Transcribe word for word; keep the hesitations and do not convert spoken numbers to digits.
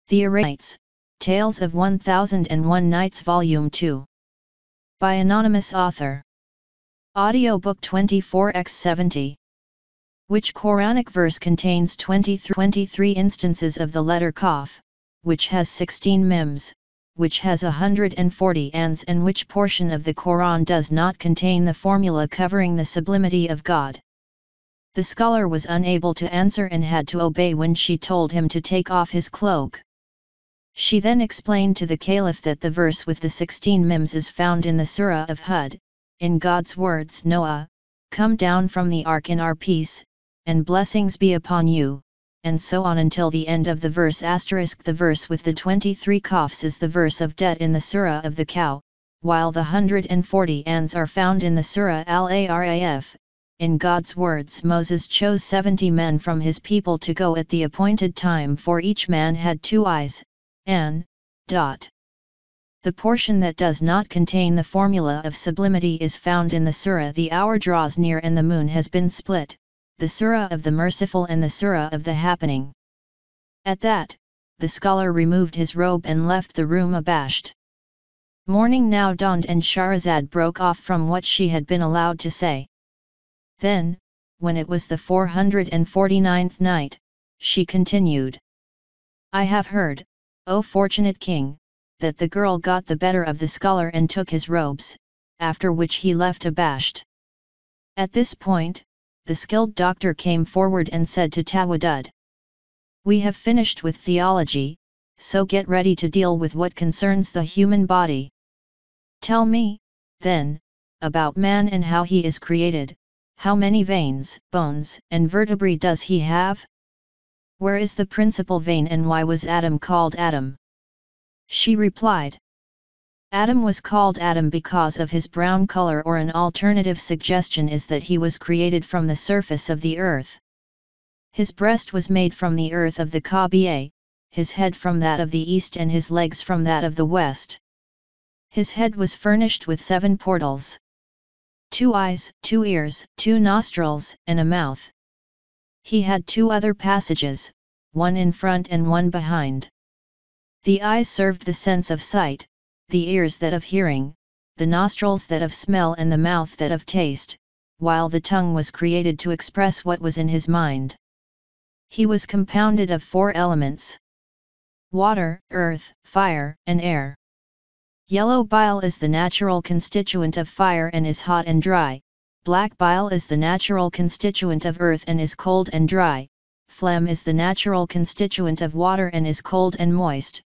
The Arabites, Tales of one thousand and one Nights Volume two. By anonymous author. Audiobook twenty-four by seventy. Which Quranic verse contains twenty-three instances of the letter Qaf, which has sixteen mims, which has one hundred forty ands, and which portion of the Quran does not contain the formula covering the sublimity of God? The scholar was unable to answer and had to obey when she told him to take off his cloak. She then explained to the Caliph that the verse with the sixteen mims is found in the Surah of Hud, in God's words, Noah, come down from the ark in our peace, and blessings be upon you, and so on until the end of the verse. Asterisk The verse with the twenty-three Qafs is the verse of debt in the Surah of the Cow, while the one hundred forty ands are found in the Surah Al-Araf. In God's words, Moses chose seventy men from his people to go at the appointed time, for each man had two eyes, and, dot. The portion that does not contain the formula of sublimity is found in the Surah The Hour Draws Near and the Moon Has Been Split, the Surah of the Merciful and the Surah of the Happening. At that, the scholar removed his robe and left the room abashed. Morning now dawned and Shahrazad broke off from what she had been allowed to say. Then, when it was the four hundred forty-ninth night, she continued. I have heard, O fortunate king, that the girl got the better of the scholar and took his robes, after which he left abashed. At this point, the skilled doctor came forward and said to Tawaddud, we have finished with theology, so get ready to deal with what concerns the human body. Tell me, then, about man and how he is created. How many veins, bones, and vertebrae does he have? Where is the principal vein, and why was Adam called Adam? She replied. Adam was called Adam because of his brown color, or an alternative suggestion is that he was created from the surface of the earth. His breast was made from the earth of the Kaaba, his head from that of the east, and his legs from that of the west. His head was furnished with seven portals. Two eyes, two ears, two nostrils, and a mouth. He had two other passages, one in front and one behind. The eyes served the sense of sight, the ears that of hearing, the nostrils that of smell, and the mouth that of taste, while the tongue was created to express what was in his mind. He was compounded of four elements: water, earth, fire, and air. Yellow bile is the natural constituent of fire and is hot and dry. Black bile is the natural constituent of earth and is cold and dry. Phlegm is the natural constituent of water and is cold and moist.